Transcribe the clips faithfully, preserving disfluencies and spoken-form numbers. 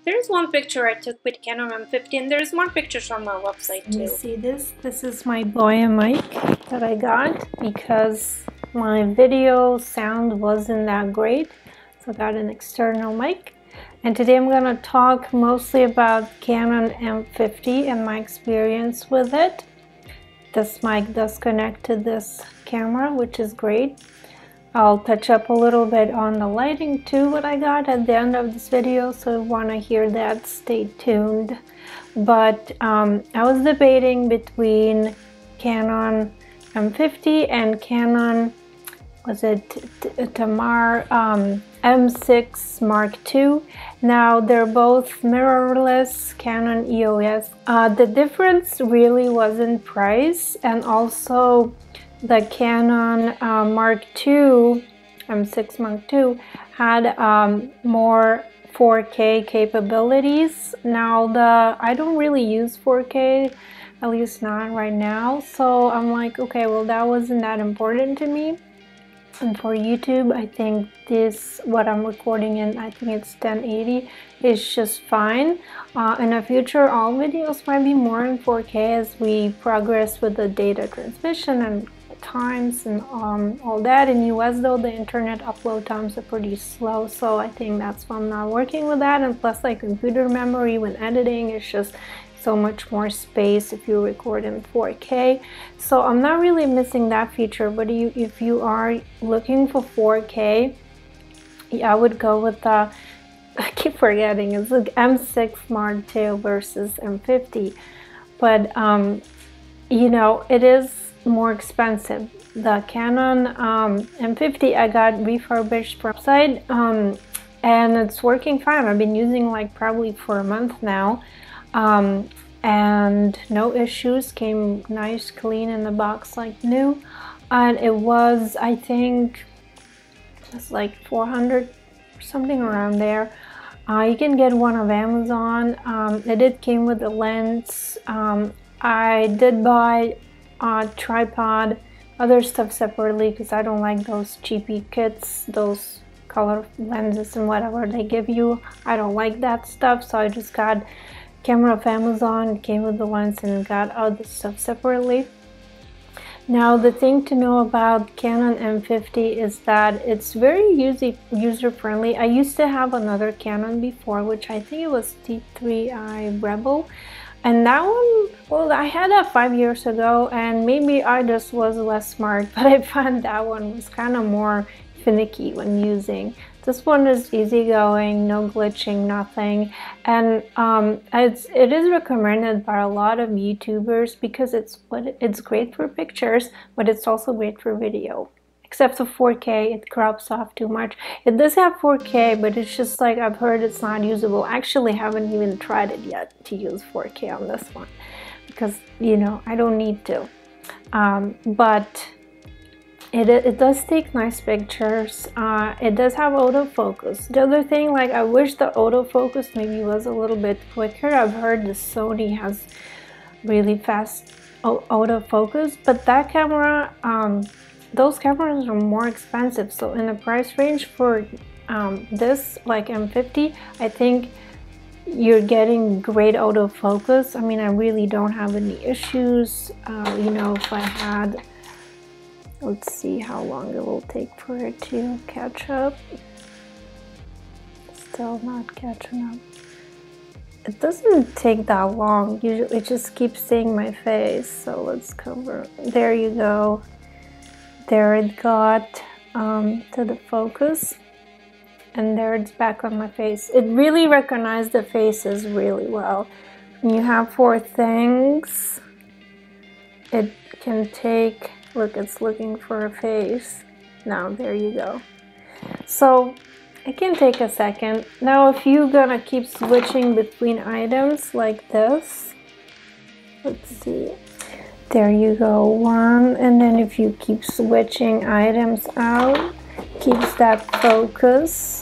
There's one picture I took with Canon M fifty, and there's more pictures on my website too. You see this? This is my Boya mic that I got because my video sound wasn't that great, so I got an external mic. And today I'm going to talk mostly about Canon M fifty and my experience with it. This mic does connect to this camera, which is great. I'll touch up a little bit on the lighting too, what I got at the end of this video, so if you want to hear that, stay tuned. But um, I was debating between Canon M fifty and Canon, was it Tamar um, M six Mark two. Now they're both mirrorless Canon E O S. Uh, the difference really was in price, and also the Canon uh, Mark two, M six Mark two, had um, more four K capabilities. Now the I don't really use four K, at least not right now. So I'm like, okay, well that wasn't that important to me. And for YouTube, I think this, what I'm recording in, I think it's ten eighty, is just fine. Uh, in the future, all videos might be more in four K as we progress with the data transmission and times and um, all that. In U S though, the internet upload times are pretty slow, so I think that's why I'm not working with that. And plus, like computer memory when editing, it's just so much more space if you record in four K. So I'm not really missing that feature, but you, if you are looking for four K, I would go with the, I keep forgetting, it's like M six Mark two versus M fifty. But um, you know, it is more expensive. The Canon um, M fifty I got refurbished from site, um, and it's working fine. I've been using like probably for a month now, um, and no issues. Came nice, clean in the box like new, and it was, I think, it's like four hundred or something around there. Uh, you can get one of Amazon. Um, it did came with a lens. Um, I did buy Uh, tripod, other stuff separately because I don't like those cheapy kits, those color lenses and whatever they give you. I don't like that stuff, so I just got camera of Amazon. It came with the lens and got other stuff separately. Now the thing to know about Canon M fifty is that it's very user user friendly. I used to have another Canon before, which I think it was T three I Rebel. And that one, well, I had that five years ago, and maybe I just was less smart, but I found that one was kind of more finicky when using. This one is easygoing, no glitching, nothing, and um, it's it is recommended by a lot of YouTubers because it's what it's great for pictures, but it's also great for video. Except for four K, it crops off too much. It does have four K, but it's just like I've heard it's not usable. I actually haven't even tried it yet to use four K on this one because, you know, I don't need to. Um, but it, it does take nice pictures. Uh, it does have autofocus. The other thing, like I wish the autofocus maybe was a little bit quicker. I've heard the Sony has really fast autofocus, but that camera, um, those cameras are more expensive. So in the price range for um, this, like M fifty, I think you're getting great autofocus. I mean, I really don't have any issues. Uh, you know, if I had, let's see how long it will take for it to catch up. Still not catching up. It doesn't take that long. Usually it just keeps seeing my face. So let's cover. There you go. There it got um, to the focus, and there it's back on my face. It really recognized the faces really well. When you have four things, it can take, look, it's looking for a face. Now, there you go. So it can take a second. Now, if you're gonna keep switching between items like this, let's see. There you go, one, and then if you keep switching items out, keeps that focus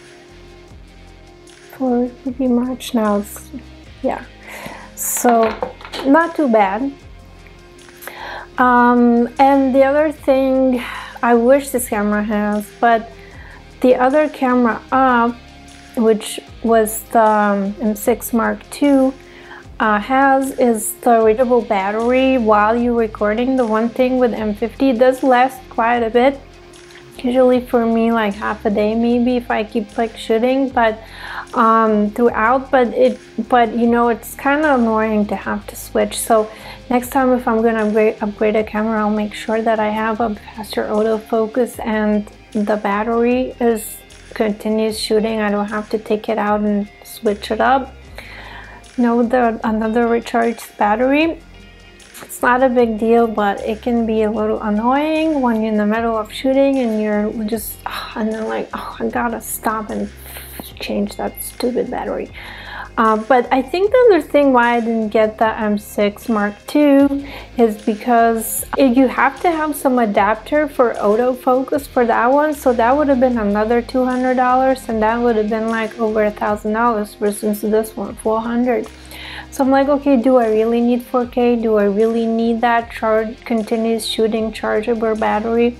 for pretty much now. It's, yeah, so not too bad. Um, and the other thing I wish this camera has, but the other camera up which was the um, M six Mark two, uh, has is the rechargeable battery while you're recording. The one thing with M fifty, it does last quite a bit. Usually for me like half a day maybe if I keep like shooting, but um, throughout, but it but you know it's kind of annoying to have to switch. So next time if I'm gonna upgrade, upgrade a camera, I'll make sure that I have a faster autofocus and the battery is continuous shooting. I don't have to take it out and switch it up. You know, the another recharged battery. It's not a big deal, but it can be a little annoying when you're in the middle of shooting and you're just, oh, and then like, oh, I gotta stop and change that stupid battery. Uh, but I think the other thing why I didn't get the M six Mark two is because it, you have to have some adapter for autofocus for that one, so that would have been another two hundred dollars, and that would have been like over a thousand dollars versus this one, four hundred dollars. So I'm like, okay, do I really need four K? Do I really need that charge, continuous shooting chargeable battery?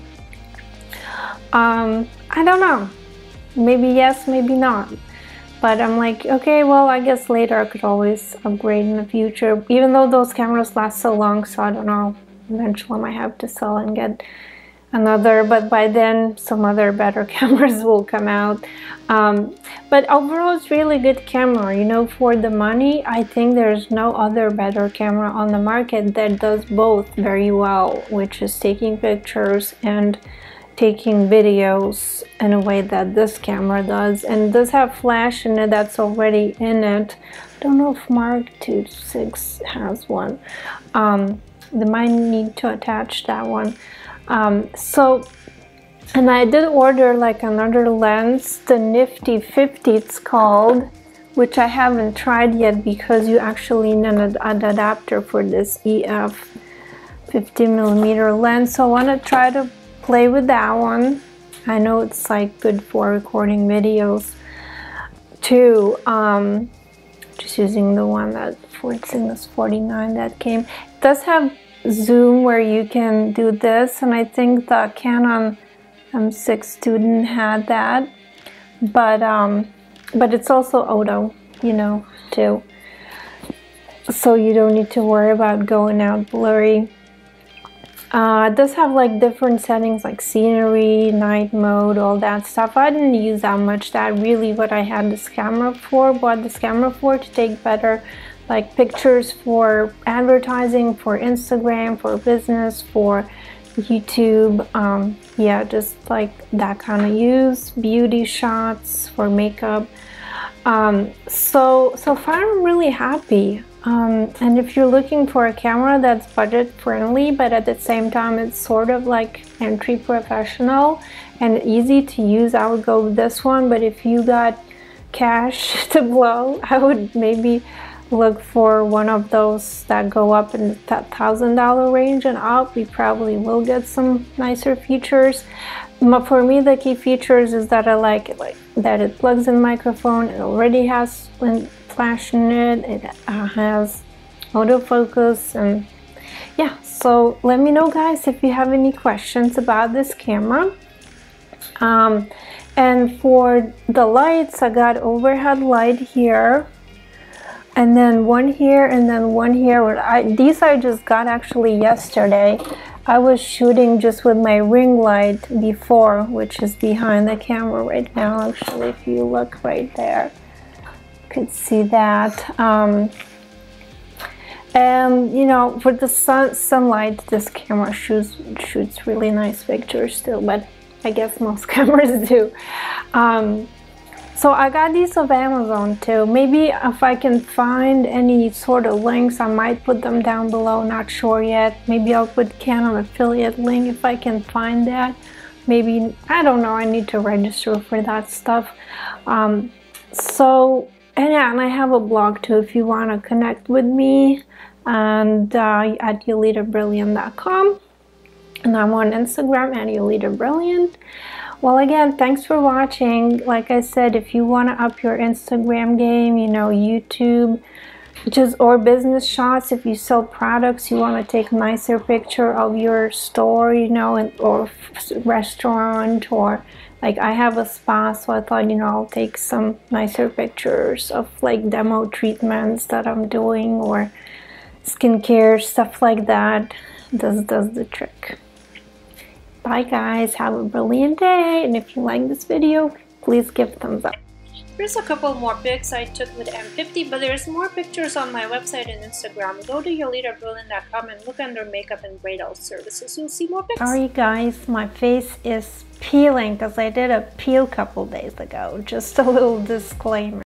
Um, I don't know. Maybe yes, maybe not. But I'm like, okay, well, I guess later I could always upgrade in the future. Even though those cameras last so long, so I don't know. Eventually I might have to sell and get another, but by then some other better cameras will come out. Um, but overall it's really good camera, you know, for the money. I think there's no other better camera on the market that does both very well, which is taking pictures and taking videos in a way that this camera does, and it does have flash in it that's already in it. I don't know if Mark two six has one. Um, they might need to attach that one. Um, so, and I did order like another lens, the Nifty fifty it's called, which I haven't tried yet because you actually need an, an adapter for this E F fifty millimeter lens. So I want to try to play with that one. I know it's like good for recording videos too. Um, just using the one that for Cygnus forty-nine that came. It does have zoom where you can do this, and I think the Canon M six student had that, but um, but it's also auto, you know, too. So you don't need to worry about going out blurry. Uh, it does have like different settings like scenery, night mode, all that stuff. I didn't use that much. That really what I had this camera for, bought this camera for, to take better like pictures for advertising, for Instagram, for business, for YouTube. Um, yeah, just like that kind of use, beauty shots, for makeup. Um, so, so far I'm really happy. Um, and if you're looking for a camera that's budget friendly, but at the same time it's sort of like entry professional and easy to use, I would go with this one. But if you got cash to blow, I would maybe look for one of those that go up in the thousand dollar range and up. We probably will get some nicer features. But for me, the key features is that I like it, like that it plugs in microphone. It already has flash in it. It uh, has autofocus, and yeah. So let me know, guys, if you have any questions about this camera. Um, and for the lights, I got overhead light here, and then one here, and then one here. I, these I just got actually yesterday. I was shooting just with my ring light before, which is behind the camera right now. Actually, if you look right there, you could see that. Um, and you know, for the sun sunlight, this camera shoots shoots really nice pictures still, but I guess most cameras do. Um, So I got these off Amazon too. Maybe if I can find any sort of links, I might put them down below. Not sure yet. Maybe I'll put Canon affiliate link if I can find that. Maybe, I don't know, I need to register for that stuff. Um, so, and yeah, and I have a blog too if you want to connect with me, and uh, at yolita brilliant dot com. And I'm on Instagram at yolita brilliant. Well, again, thanks for watching. Like I said, if you want to up your Instagram game, you know, YouTube, just or business shots, if you sell products, you want to take a nicer picture of your store, you know, and, or restaurant or like I have a spa, so I thought, you know, I'll take some nicer pictures of like demo treatments that I'm doing or skincare, stuff like that. This does the trick. Bye guys, have a brilliant day, and if you like this video, please give thumbs up. Here's a couple more pics I took with M fifty, but there's more pictures on my website and Instagram. Go to yolita berlin dot com and look under makeup and braid out services. You'll see more pics. Sorry guys, my face is peeling because I did a peel couple days ago. Just a little disclaimer.